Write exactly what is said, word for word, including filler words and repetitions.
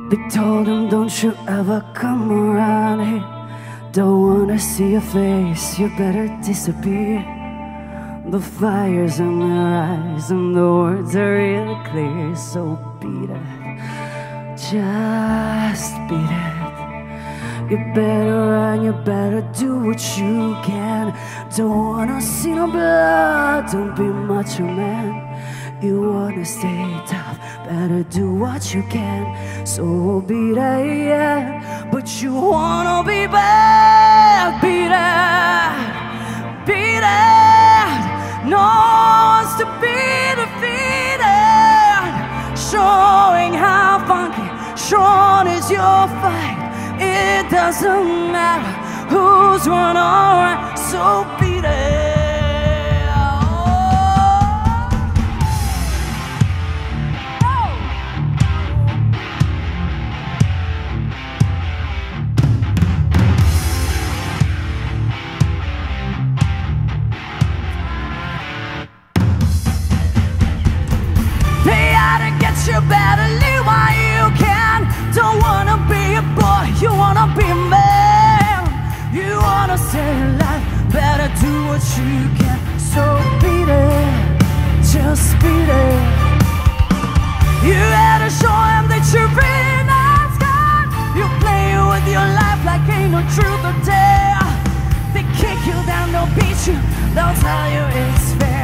They told him, don't you ever come around here. Don't wanna see your face, you better disappear. The fire's in their eyes and the words are really clear. So beat it, just beat it. You better run, you better do what you can. Don't wanna see no blood, don't be much a man. You wanna stay tough, better do what you can. So beat it, yeah. But you wanna be bad, beat it, beat it. No one's to be defeated. Showing how funky, strong is your fight. It doesn't matter who's wrong or right. So beat it. You better live while you can. Don't wanna be a boy, you wanna be a man. You wanna stay alive, better do what you can. So beat it, just beat it. You gotta show them that you're really not scared. You play with your life like ain't no truth or dare. They kick you down, they'll beat you, they'll tell you it's fair.